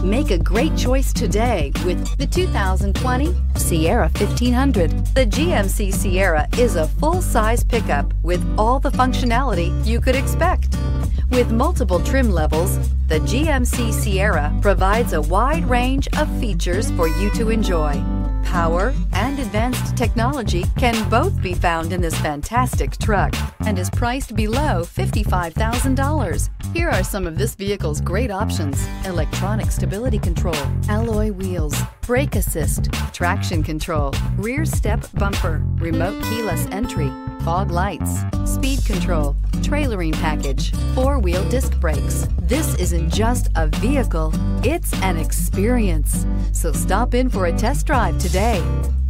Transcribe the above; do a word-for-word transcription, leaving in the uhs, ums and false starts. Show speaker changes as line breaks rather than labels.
Make a great choice today with the two thousand twenty Sierra fifteen hundred. The G M C Sierra is a full-size pickup with all the functionality you could expect. With multiple trim levels, the G M C Sierra provides a wide range of features for you to enjoy. Power and advanced technology can both be found in this fantastic truck and is priced below fifty-five thousand dollars. Here are some of this vehicle's great options: electronic stability control, alloy wheels, brake assist, traction control, rear step bumper, remote keyless entry, fog lights, speed control, trailering package, four-wheel disc brakes. This isn't just a vehicle, it's an experience. So stop in for a test drive today.